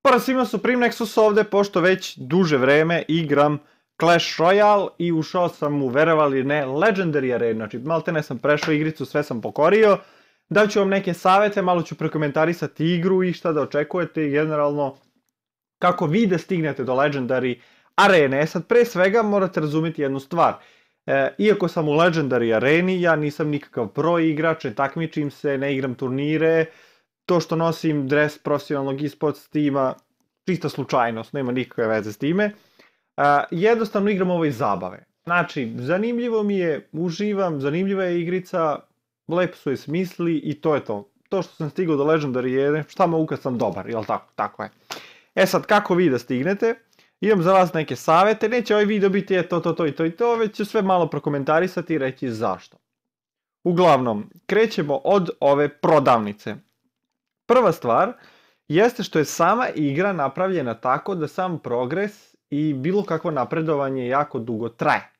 Pozdrav svima, Supreme Nexus ovde, pošto već duže vreme igram Clash Royale i ušao sam u, verovali ne, Legendary Arena, znači malte ne sam prešao igricu, sve sam pokorio. Daću vam neke savete, malo ću prekomentarisati igru i šta da očekujete i generalno kako vi da stignete do Legendary Arene. Sad pre svega morate razumjeti jednu stvar. Iako sam u Legendary Areni, ja nisam nikakav pro igrač, ne takmičim se, ne igram turnire. To što nosim dres profesionalnog e-sports tima, čista slučajnost, nema nikakve veze s time. Jednostavno igram ovo iz zabave. Znači, zanimljivo mi je, uživam, zanimljiva je igrica, lepo su je smisli i to je to. To što sam stigao do Legendary Arene, šta mogu kad sam dobar, jel tako? Tako je. E sad, kako vi da stignete? Imam za vas neke savete, neće ovaj video biti to, već ću sve malo prokomentarisati i reći zašto. Uglavnom, krećemo od ove prodavnice. Prva stvar jeste što je sama igra napravljena tako da sam progres i bilo kakvo napredovanje jako dugo traje.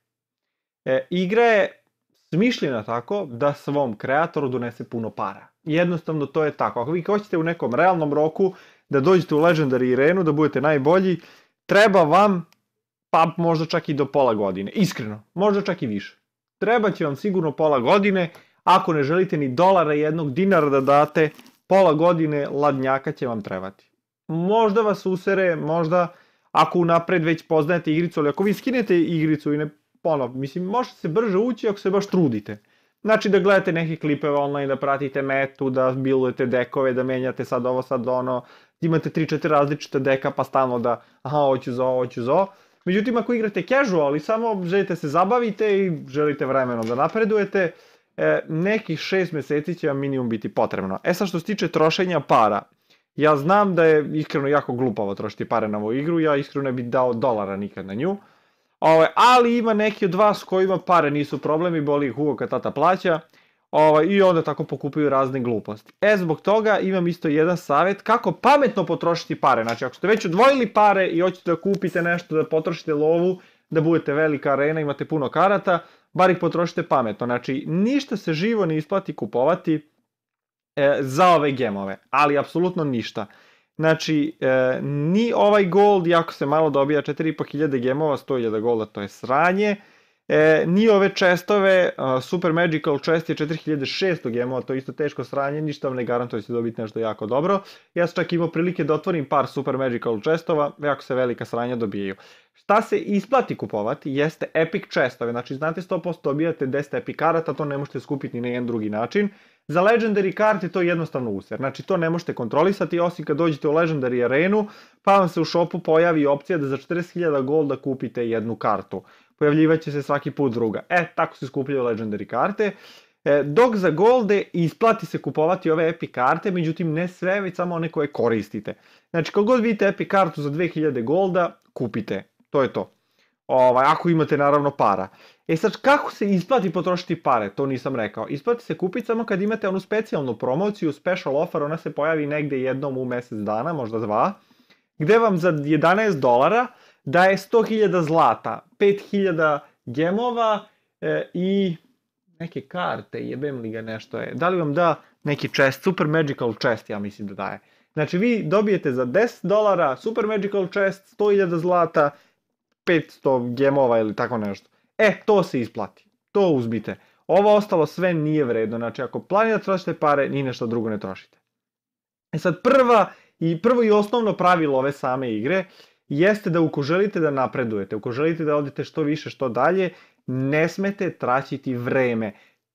Igra je smišljena tako da svom kreatoru donese puno para. Jednostavno to je tako. Ako vi hoćete u nekom realnom roku da dođete u Legendary Arenu, da budete najbolji, treba vam pa možda čak i do pola godine. Iskreno, možda čak i više. Treba će vam sigurno pola godine, ako ne želite ni dolara jednog dinara da date, pola godine ladnjaka će vam trebati. Možda vas usere, možda ako unapred već poznajete igricu, ali ako vi skinete igricu i ne mislim, možete se brže ući ako se baš trudite. Znači da gledate neke klipeve online, da pratite metu, da bilujete dekove, da menjate sad ovo, sad ono, imate 3-4 različite deka pa stalno da, hoću za ovo, hoću za ovo. Međutim, ako igrate casual i samo želite se zabavite i želite vremenom da napredujete, nekih 6 meseci će vam minimum biti potrebno. Sad što se tiče trošenja para, ja znam da je iskreno jako glupavo trošiti pare na ovu igru, ja iskreno ne bih dao dolara nikad na nju, ali ima neki od vas kojima pare nisu problem i boli ih uvo kad tata plaća, i onda tako pokupuju razne gluposti. Zbog toga imam isto jedan savjet kako pametno potrošiti pare. Znači ako ste već odvojili pare i hoćete da kupite nešto, da potrošite lovu, da budete velika arena, imate puno karata, bar ih potrošite pametno. Znači ništa se živo ne isplati kupovati za ove gemove, ali apsolutno ništa. Znači, ni ovaj gold, iako se malo dobija 4500 gemova, 100.000 golda, to je sranje. Ni ove chestove, Super Magical chest je 4600 gemova, to je isto teško sranje, ništa vam ne garantuje da će dobiti nešto jako dobro. Ja sam čak imao prilike da otvorim par Super Magical chestova, jako se velika sranja dobijaju. Šta se isplati kupovati jeste epic chestove, znači znate 100% dobijate 10 epic karata, to ne možete skupiti ni na jedan drugi način. Za Legendary karte to je jednostavno user, znači to ne možete kontrolisati osim kad dođete u Legendary Arenu pa vam se u shopu pojavi opcija da za 40.000 golda kupite jednu kartu. Pojavljivaće se svaki put druga. Tako se skupljaju Legendary karte. Dok za golde isplati se kupovati ove epic karte, međutim ne sve, već samo one koje koristite. Znači kako god vidite epic kartu za 2000 golda, kupite. To je to. Ako imate naravno para. Sad kako se isplati potrošiti pare, to nisam rekao. Isplati se kupiti samo kad imate onu specijalnu promociju, special offer, ona se pojavi negde jednom u mesec dana, možda 2, gde vam za $11 daje 100.000 zlata, 5.000 gemova i neke karte, jebem li ga nešto je. Da li vam da neki chest, Super Magical chest, ja mislim da daje. Znači vi dobijete za $10 Super Magical chest, 100.000 zlata, 500 gemova ili tako nešto. To se isplati. To uzmite. Ovo ostalo sve nije vredno. Znači ako planirate trošite pare, ni nešto drugo ne trošite. Sad prvo i osnovno pravilo ove same igre jeste da uko želite da napredujete, uko želite da odete što više, što dalje, ne smete traćiti vreme.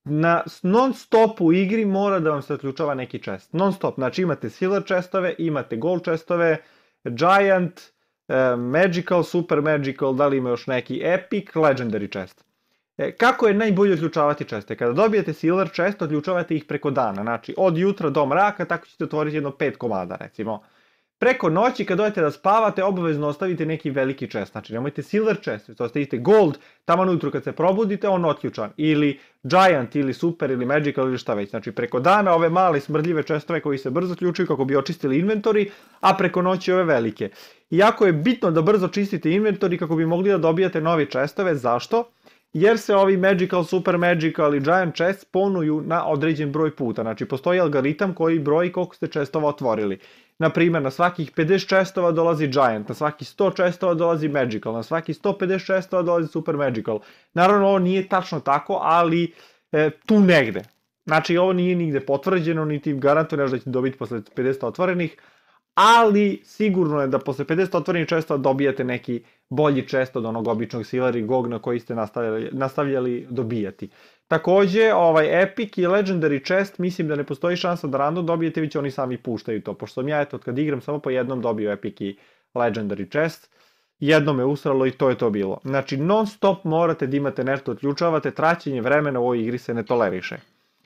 Non stop u igri mora da vam se otključava neki chest. Non stop. Znači imate silver chestove, imate gold chestove, giant, magical, super magical, da li ima još neki epic, legendary chest. Kako je najbolje otključavati cheste? Kada dobijete silver chest, otključavate ih preko dana. Znači od jutra do mraka, tako ćete otvoriti jedno 5 komada recimo. Preko noći kad dojete da spavate, obavezno ostavite neki veliki chest. Znači nemojte silver chest, to ostavite gold, tamo ujutru kad se probudite, on otključan. Ili giant, ili super, ili magical, ili šta već. Znači preko dana ove male smrdljive chestove koji se brzo ključuju kako bi očistili inventori, a preko noći ove velike. Iako je bitno da brzo čistite inventori kako bi mogli da dobijate novi chestove, zašto? jer se ovi Magical, Super Magical i Giant Chest ponuju na određen broj puta. Znači, postoji algoritam koji broji koliko ste chestova otvorili. Na primjer, na svakih 50 čestova dolazi Giant, na svakih 100 čestova dolazi Magical, na svakih 150 čestova dolazi Super Magical. Naravno, ovo nije tačno tako, ali tu negde. Znači, ovo nije nigde potvrđeno, niti garantuje da ćete dobiti posle 50 otvorenih, ali sigurno je da posle 50 otvorenih čestova dobijate neki bolji čest od onog običnog Silver i Gog na koji ste nastavljali dobijati. Takođe, Epic i Legendary chest, mislim da ne postoji šansa da random dobijete, već oni sami puštaju to, pošto sam ja, eto, kad igram samo po jednom dobio Epic i Legendary chest, jedno me usralo i to je to bilo. Znači, non stop morate da imate nešto odključavate, traćenje vremena u ovoj igri se ne toleriše.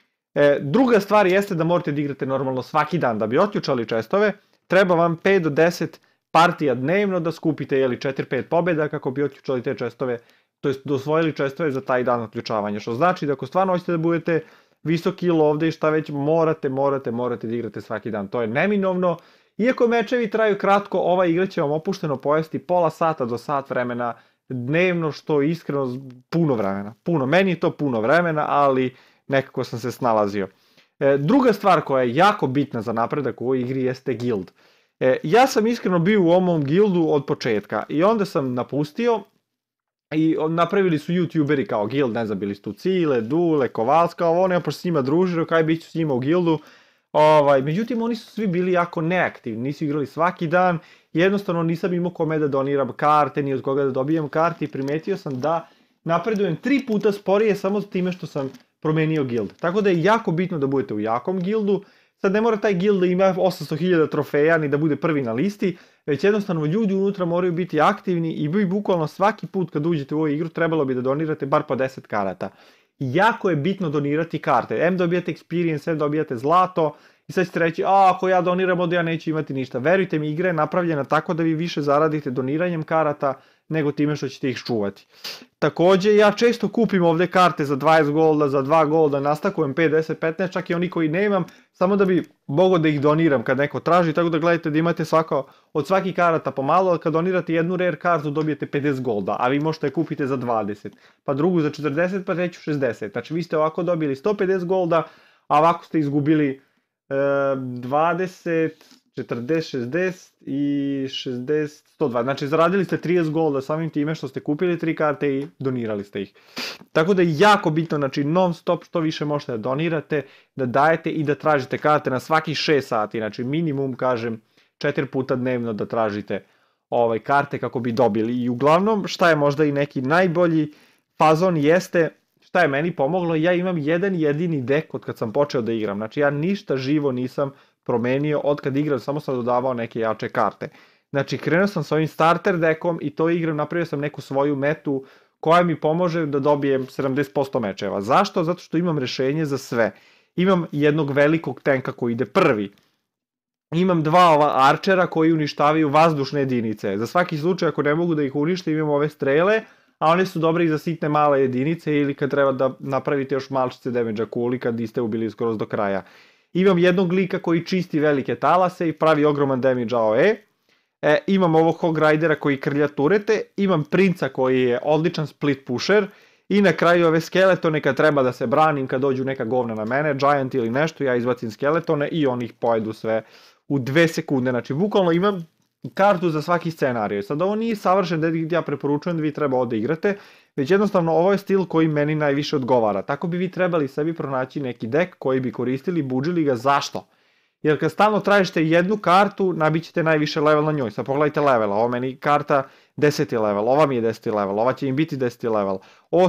Druga stvar jeste da morate da igrate normalno svaki dan, da bi otključali čestove, treba vam 5 do 10 partija dnevno da skupite 4-5 pobjeda kako bi otključali te čestove, to jest dosvojili čestove za taj dan otključavanja, što znači da ako stvarno hoćete da budete visoki ovde i šta već, morate da igrate svaki dan, to je neminovno. Iako mečevi traju kratko, ova igra će vam opušteno pojesti pola sata do sat vremena dnevno, što je iskreno puno vremena. Meni je to puno vremena, ali nekako sam se snalazio. Druga stvar koja je jako bitna za napredak u ovoj igri jeste guild. Ja sam iskreno bio u ovom guildu od početka i onda sam napustio i napravili su youtuberi kao guild, ne znam, bili su tu Cile, Dule, Kovalska, ovo, ja pošto s njima družio, kaj bit ću s njima u guildu. Međutim, oni su svi bili jako neaktivni, nisu igrali svaki dan, jednostavno nisam imao kome da doniram karte, ni od koga da dobijem karte i primetio sam da napredujem 3 puta sporije samo time što sam promenio guild. Tako da je jako bitno da budete u jakom guildu. Sad ne mora taj guild da ima 800.000 trofeja ni da bude prvi na listi, već jednostavno ljudi unutra moraju biti aktivni i vi bukvalno svaki put kad uđete u ovu igru trebalo bi da donirate bar po 10 karata. Jako je bitno donirati karte. M dobijate experience, M dobijate zlato i sad ćete reći, ako ja doniram onda ja neću imati ništa. Verujte mi, igra je napravljena tako da vi više zaradite doniranjem karata nego time što ćete ih čuvati. Takođe, ja često kupim ovde karte za 20 golda, za 2 golda, nastakujem 5, 10, 15, čak i oni koji nemam, samo da bi mogao da ih doniram kad neko traži, tako da gledajte da imate od svakih karata pomalo, ali kad donirate jednu rare kartu dobijete 50 golda, a vi možete je kupite za 20, pa drugu za 40, pa treću 60. Znači vi ste ovako dobili 150 golda, a ovako ste izgubili 20, 40, 60 i 60, 120. Znači zaradili ste 30 golda samim time što ste kupili 3 karte i donirali ste ih. Tako da je jako bitno, znači non stop što više možete da donirate, da dajete i da tražite karte na svakih 6 sati. Znači minimum, kažem, 4 puta dnevno da tražite karte kako bi dobili. I uglavnom šta je možda i neki najbolji fazon jeste, šta je meni pomoglo, ja imam jedan jedini dek od kad sam počeo da igram. Znači ja ništa živo nisam promenio od kad igram, samo sam dodavao neke jače karte. Znači krenuo sam s ovim starter dekom i to igram, napravio sam neku svoju metu koja mi pomože da dobijem 70% mečeva. Zašto? Zato što imam rešenje za sve. Imam jednog velikog tenka koji ide prvi. Imam 2 arčera koji uništavaju vazdušne jedinice. Za svaki slučaj ako ne mogu da ih unište imam ove strele, a one su dobre i za sitne male jedinice ili kad treba da napravite još malčice damage-a kuli kad niste ubili skroz do kraja. Imam jednog lika koji čisti velike talase i pravi ogroman damage AOE. Imam ovog Hog Ridera koji krlja turete. Imam princa koji je odličan split pusher. I na kraju ove skeletone kad treba da se branim, kad dođu neka govna na mene, Giant ili nešto, ja izbacim skeletone i oni ih pojedu sve u 2 sekunde. Znači, bukvalno imam kartu za svaki scenarij. Sad ovo nije savršen da ja preporučujem da vi treba ovde igrate, već jednostavno ovo je stil koji meni najviše odgovara. Tako bi vi trebali sebi pronaći neki dek koji bi koristili, budžili ga. Zašto? Jer kad stalno tražite jednu kartu, nabićete najviše level na njoj. Sad pogledajte levela, ovo meni karta 10. level, ova mi je 10. level, ova će im biti 10. level,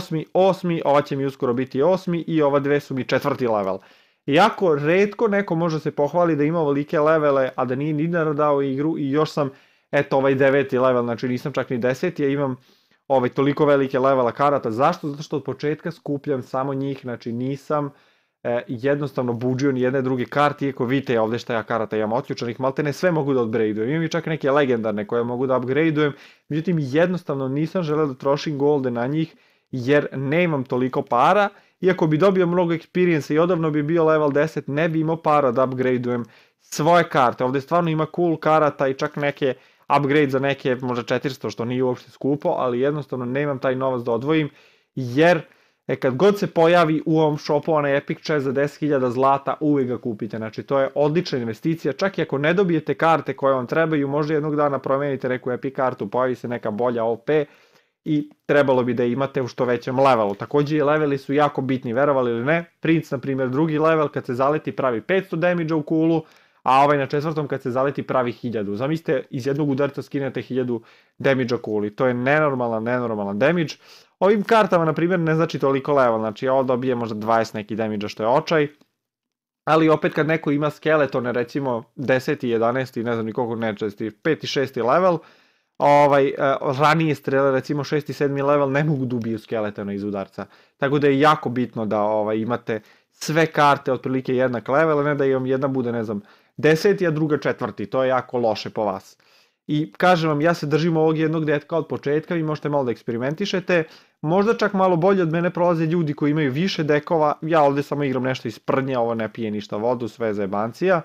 8. ova će mi uskoro biti 8. i ova 2 su mi 4. level. Jako retko neko može se pohvali da ima ovolike levele, a da nije ni dao igru i još sam, eto, ovaj 9. level, znači nisam čak ni 10. Ja imam toliko velike levela karata. Zašto? Zato što od početka skupljam samo njih, znači nisam jednostavno budžio ni jedne druge karte, iako vidite ovde šta ja karata imam otključanih, malte ne sve mogu da upgradeujem, imam i čak neke legendarne koje mogu da upgradeujem, međutim jednostavno nisam želeo da trošim golde na njih, jer nemam toliko para, iako bi dobio mnogo experience i odavno bi bio level 10, ne bi imao para da upgradeujem svoje karte. Ovde stvarno ima cool karata i čak neke upgrade za neke možda 400, što nije uopšte skupo, ali jednostavno nemam taj novac da odvojim, jer Kad god se pojavi u ovom shopu onaj Epic Chest za 10.000 zlata, uvijek ga kupite. Znači, to je odlična investicija. Čak i ako ne dobijete karte koje vam trebaju, možda jednog dana promenite neku Epic kartu, pojavi se neka bolja OP i trebalo bi da imate u što većem levelu. Takođe i leveli su jako bitni, verovali ili ne. Prince, na primjer, drugi level, kad se zaleti pravi 500 damage u kulu, a ovaj na četvrtom kad se zaleti pravi 1000. Zamislite, iz jednog udarca skinete 1000 damage kuli. To je nenormalan damage. Ovim kartama, na primjer, ne znači toliko level, znači ovo dobije možda 20 neki damage što je očaj, ali opet kad neko ima skeletone, recimo 10. 11. ne znam ni koliko nečesti, 5. i 6. level, ranije strele, recimo 6. i 7. level, ne mogu da ubiju skeletona iz udarca. Tako da je jako bitno da imate sve karte otprilike jednak level, ne da im jedna bude, ne znam, 10. a druga 4. To je jako loše po vas. I kažem vam, ja se držim ovog jednog detka od početka, vi možete malo da eksperimentišete, možda čak malo bolje od mene prolaze ljudi koji imaju više dekova, ja ovde samo igram nešto iz prdnja, ovo ne pije ništa vodu, sve za jebancija,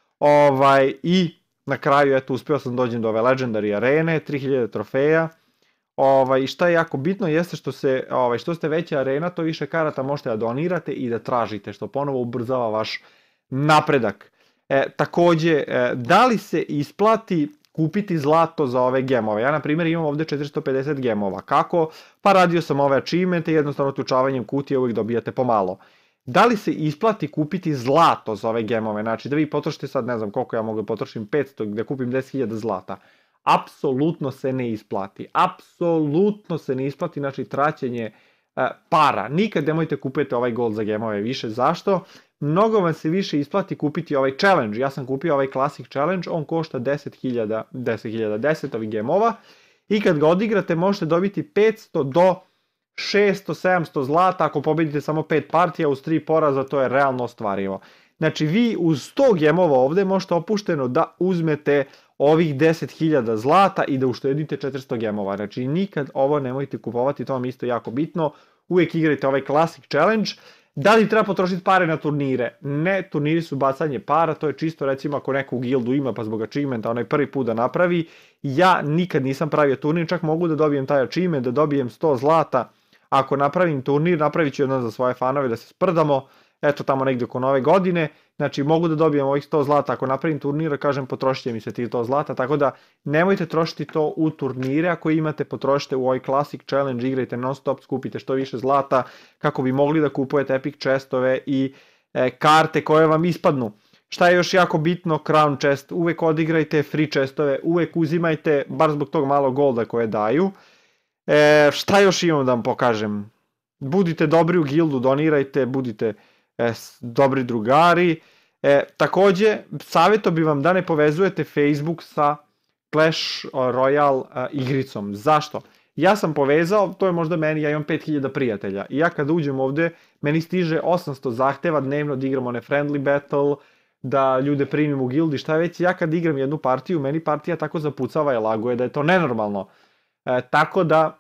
i na kraju, eto, uspeo sam dođem do ove Legendary arene, 3000 trofeja, i šta je jako bitno jeste što ste veća arena, to više karata možete da donirate i da tražite, što ponovo ubrzava vaš napredak. Takođe, da li se isplati kupiti zlato za ove gemove? Ja, na primjer, imam ovde 450 gemova. Kako? Pa radio sam ove achievemente, jednostavno otključavanjem kutije uvijek dobijate pomalo. Da li se isplati kupiti zlato za ove gemove? Znači, da vi potrošite sad, ne znam koliko ja mogu da potrošim, 500, da kupim 10.000 zlata. Apsolutno se ne isplati. Apsolutno se ne isplati, znači, traćenje para. Nikad nemojte kupiti ovaj gold za gemove više. Zašto? Mnogo vam se više isplati kupiti ovaj challenge. Ja sam kupio ovaj classic challenge, on košta 10.000 ovih gemova i kad ga odigrate možete dobiti 500 do 600-700 zlata ako pobedite samo 5 partija uz 3 poraza, to je realno ostvarivo. Znači vi uz 100 gemova ovde možete opušteno da uzmete ovih 10.000 zlata i da uštedite 400 gemova. Znači nikad ovo nemojte kupovati, to vam isto jako bitno. Uvijek igrajte ovaj classic challenge. Da li treba potrošiti pare na turnire? Ne, turniri su bacanje para, to je čisto recimo ako neko u gildu ima pa zbog achievementa onaj prvi put da napravi. Ja nikad nisam pravio turnir, čak mogu da dobijem taj achievement, da dobijem 100 zlata. Ako napravim turnir, napravit ću jedan za svoje fanove da se sprdamo, eto tamo negdje oko nove godine. Znači mogu da dobijem ovih 100 zlata, ako napravim turnir, kažem potrošit će mi se tih 100 zlata, tako da nemojte trošiti to u turnire, ako imate potrošite u ovaj classic challenge, igrajte non stop, skupite što više zlata kako bi mogli da kupujete epic chestove i karte koje vam ispadnu. Šta je još jako bitno, crown chest, uvek odigrajte free chestove, uvek uzimajte, bar zbog tog malo golda koje daju. Šta još imam da vam pokažem? Budite dobri u gildu, donirajte, budite dobri drugari. Takođe, savjeto bi vam da ne povezujete Facebook sa Clash Royale igricom. Zašto? Ja sam povezao, to je možda meni, ja imam 5000 prijatelja i ja kad uđem ovde, meni stiže 800 zahteva dnevno da igram one friendly battle, da ljude primim u gildi, šta već, ja kad igram jednu partiju, meni partija tako zapucava i laguje da je to nenormalno. Tako da,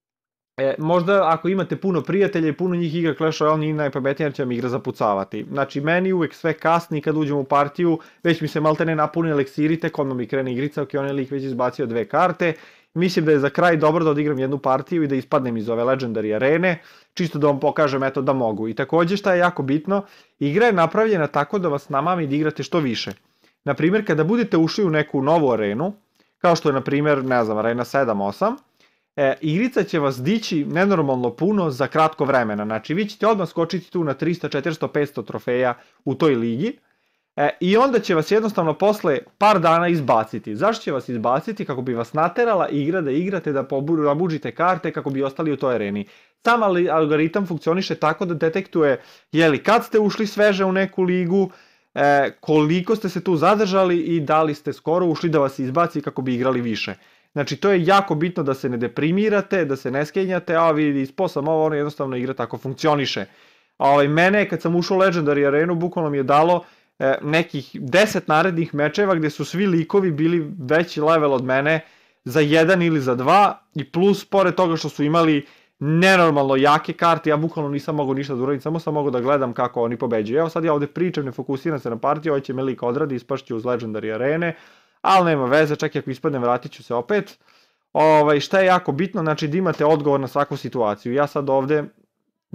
možda ako imate puno prijatelja i puno njih igra Clash Royale, nije najpametnije jer će vam igra zapucavati. Znači, meni uvek sve kasni kad uđem u partiju, već mi se maltene napuni eliksiri, tek odmah mi krene igrica, ok, on je lik već izbacio 2 karte. Mislim da je za kraj dobro da odigram jednu partiju i da ispadnem iz ove Legendary arene, čisto da vam pokažem eto da mogu. I takođe šta je jako bitno, igra je napravljena tako da vas namami da igrate što više. Naprimjer, kada budete ušli u neku novu arenu, kao što je na primjer, ne znam, arena 7-8, igrica će vas dići nenormalno puno za kratko vremena. Znači, vi ćete odmah skočiti tu na 300, 400, 500 trofeja u toj ligi i onda će vas jednostavno posle par dana izbaciti. Zašto će vas izbaciti? Kako bi vas naterala igra da igrate, da nabuđite karte kako bi ostali u toj areni. Sam algoritam funkcioniše tako da detektuje kad ste ušli sveže u neku ligu, koliko ste se tu zadržali i da li ste skoro ušli da vas izbaci kako bi igrali više. Znači, to je jako bitno da se ne deprimirate, da se ne skenjate, a vidi, ispao sam ovo, ono jednostavno igra tako funkcioniše. Mene, kad sam ušao u Legendary arenu, bukvalno mi je dalo nekih 10 narednih mečeva gde su svi likovi bili veći level od mene za 1 ili za 2 i plus, pored toga što su imali nenormalno jake karte, ja bukvalno nisam mogao ništa da uradim, samo sam mogao da gledam kako oni pobeđuju. Evo sad ja ovde pričam, ne fokusiram se na partiju, ovo će me lik odradi, ispašću uz Legendary arene, ali nema veze, čak i ako ispadnem vratit ću se opet. Šta je jako bitno, znači da imate odgovor na svaku situaciju. Ja sad ovde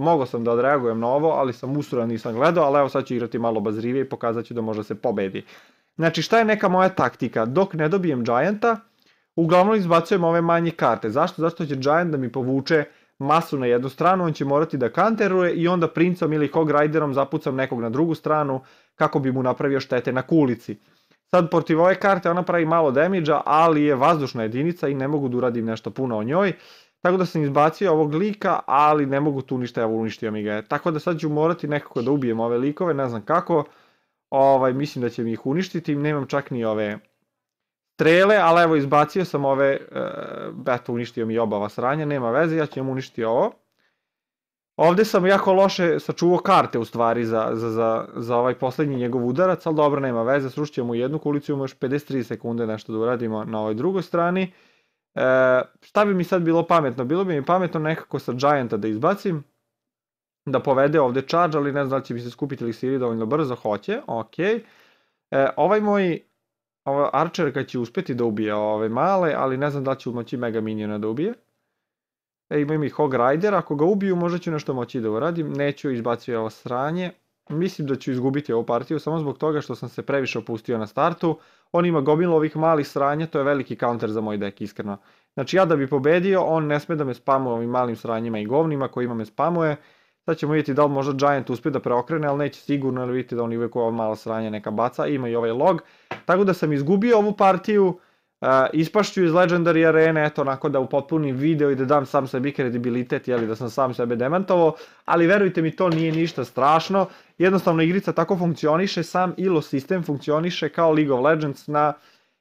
mogao sam da odreagujem na ovo, ali sam usro nisam gledao, ali evo sad ću igrati malo obazrivije i pokazat ću da može se pobedi. Znači šta je neka moja taktika? Dok ne dobijem Gianta, uglavnom izbacujem ove manje karte. Zašto? Zašto će Giant da mi povuče masu na jednu stranu, on će morati da kanteruje i onda princom ili Hog Riderom zapucam nekog na drugu stranu kako bi mu napravio štete na kulici. Sad protiv ove karte ona pravi malo damage-a, ali je vazdušna jedinica i ne mogu da uradim nešto puno o njoj. Tako da sam izbacio ovog lika, ali ne mogu tu ništa, evo uništio mi ga je. Tako da sad ću morati nekako da ubijem ove likove, ne znam kako. Mislim da će mi ih uništiti, nemam čak ni ove strele, ali evo izbacio sam ove, eto uništio mi oba sranja, nema veze, ja ću vam uništiti ovo. Ovde sam jako loše sačuvao karte u stvari za ovaj poslednji njegov udarac, ali dobro, nema veze, srušit ćemo jednu kulicu, imamo još 53 sekunde nešto da uradimo na ovoj drugoj strani. Šta bi mi sad bilo pametno? Bilo bi mi pametno nekako sa Gianta da izbacim, da povede ovde charge, ali ne znam da li će mi se skupiti eliksiri dovoljno brzo, hoće, ok. Ovaj moj Archerka će uspeti da ubije ove male, ali ne znam da li će moći Mega Miniona da ubije. Imam i Hog Rider, ako ga ubiju možda ću nešto moći da uradim, neću izbaciti ovo sranje. Mislim da ću izgubiti ovu partiju samo zbog toga što sam se previše opustio na startu. On ima gomilu ovih malih sranja, to je veliki counter za moj deck, iskreno. Znači ja da bi pobedio, on ne sme da me spamuje ovim malim sranjima i govnima kojima me spamuje. Sad ćemo vidjeti da li možda Giant uspe da preokrene, ali neće sigurno, jer vidite da on uvijek ova mala sranja neka baca, ima i ovaj log. Tako da sam izgubio ovu partiju, ispašću iz Legendary arene, eto onako da upotpunim video i da dam sam sebi kredibilitet, jeli da sam sam sebe demantovao, ali verujte mi to nije ništa strašno, jednostavno igrica tako funkcioniše, sam ILO sistem funkcioniše kao League of Legends na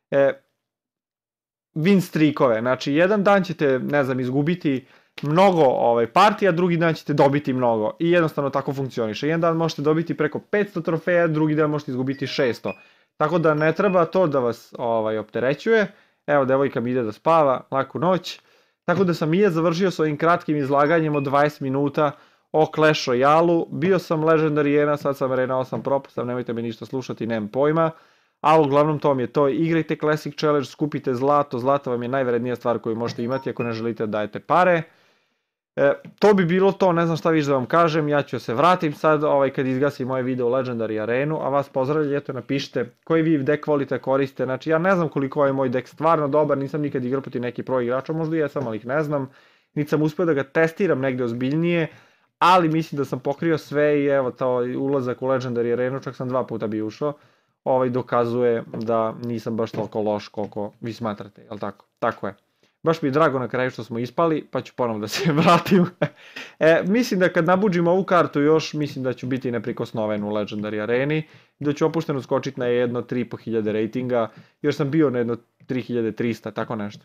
win streakove, znači jedan dan ćete, ne znam, izgubiti mnogo partija, drugi dan ćete dobiti mnogo i jednostavno tako funkcioniše. Jedan dan možete dobiti preko 500 trofeja, drugi dan možete izgubiti 600. Tako da ne treba to da vas opterećuje. Evo, devojka mi ide da spava, laku noć. Tako da sam i ja završio s ovim kratkim izlaganjem od 20 minuta o Clash Royale-u. Bio sam Legendary Arena, sad sam Arena 8 propustam, nemojte me ništa slušati, nemam pojma. A uglavnom to mi je to, igrajte Classic Challenge, skupite zlato, zlato vam je najvrednija stvar koju možete imati ako ne želite da dajete pare. To bi bilo to, ne znam šta više da vam kažem, ja ću se vratim sad kad izgasim moje video u Legendary Arenu, a vas pozdravljaju, eto napišite koji vi deck volite koriste, znači ja ne znam koliko je moj deck stvarno dobar, nisam nikad igrao protiv nekih pro igrača, možda jesam, ali ih ne znam, niti sam uspio da ga testiram negde ozbiljnije, ali mislim da sam pokrio sve i evo to ulazak u Legendary Arenu, čak sam 2 puta bi ušao, dokazuje da nisam baš toliko loš koliko vi smatrate, jel tako? Tako je. Baš mi je drago na kraju što smo ispali, pa ću ponovno da se vratim. Mislim da kad nabuđim ovu kartu još, mislim da ću biti neprikosnoven u Legendary Areni, da ću opušteno skočiti na jedno 3500 ratinga, još sam bio na jedno 3300, tako nešto.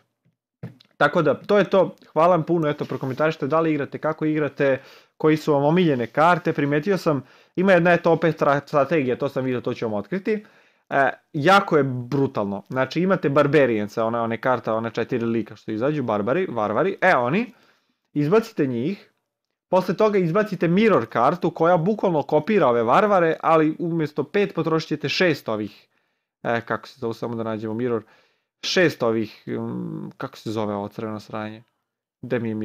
Tako da, to je to, hvala vam puno, eto, prokomentarište da li igrate, kako igrate, koji su vam omiljene karte, primetio sam, ima jedna eto opet strategija, to sam vidio, to ću vam otkriti. Jako je brutalno, znači imate Barbariansa, one karta, one 4 lika što izađu, varvari, oni, izbacite njih, posle toga izbacite Mirror kartu koja bukvalno kopira ove varvare, ali umjesto 5 potrošit ćete 6 ovih, kako se zove, samo da nađemo Mirror, 6 ovih, kako se zove ovo crveno sranje, gde mi je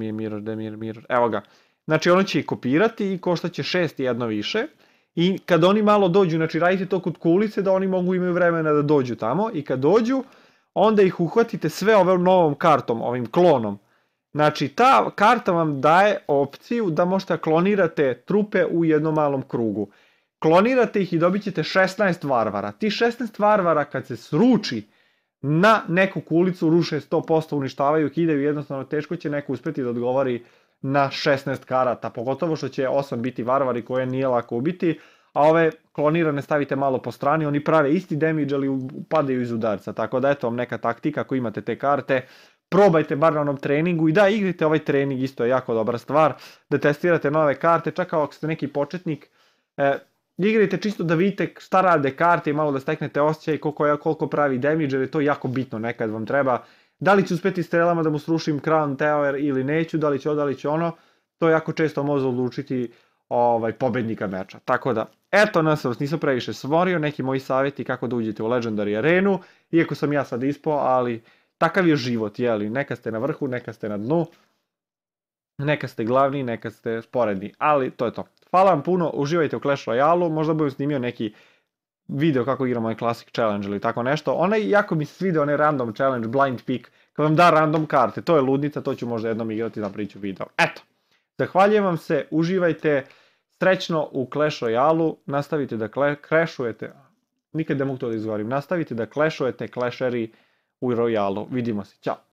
Mirror, evo ga, znači ono će ih kopirati i koštat će 6 jedno više. I kad oni malo dođu, znači radite to kod kulice da oni imaju vremena da dođu tamo i kad dođu, onda ih uhvatite sve ovom novom kartom, ovim klonom. Znači ta karta vam daje opciju da možete klonirate trupe u jednom malom krugu. Klonirate ih i dobit ćete 16 varvara. Ti 16 varvara kad se sruči na neku kulicu, ruše 100%, uništavaju, kidaju, jednostavno teško će neko uspjeti da odgovori na 16 karata, pogotovo što će 8 biti varvari koje nije lako ubiti, a ove klonirane stavite malo po strani, oni prave isti damage, ali padaju iz udarca, tako da eto vam neka taktika ako imate te karte, probajte bar na onom treningu i da igrite ovaj trening, isto je jako dobra stvar, da testirate nove karte, čak ako ste neki početnik, igrajte čisto da vidite šta rade karte i malo da steknete osjećaj koliko pravi damage, jer je to jako bitno, nekad vam treba. Da li ću uspjeti strelama da mu srušim Crown Tower ili neću, da li će ono, to jako često može odlučiti pobednika meča. Tako da, eto, nas nisam previše stvorio, neki moji savjeti kako da uđete u Legendary Arenu, iako sam ja sad ispao, ali takav je život, jeli, neka ste na vrhu, neka ste na dnu. Neka ste glavni, neka ste sporedni, ali to je to. Hvala vam puno, uživajte u Clash Royale-u, možda budem snimio neki video kako igramo ovaj Classic Challenge ili tako nešto. Onaj, jako mi se svidio onaj random challenge, blind pick, kad vam da random karte, to je ludnica, to ću možda jednom igrati, napravit ću video. Eto, zahvaljujem vam se, uživajte, srećno u Clash Royale-u, nastavite da crashujete, nikad ne mogu to da izgovorim, nastavite da clashujete, clasheri u Royale-u, vidimo se, ćao.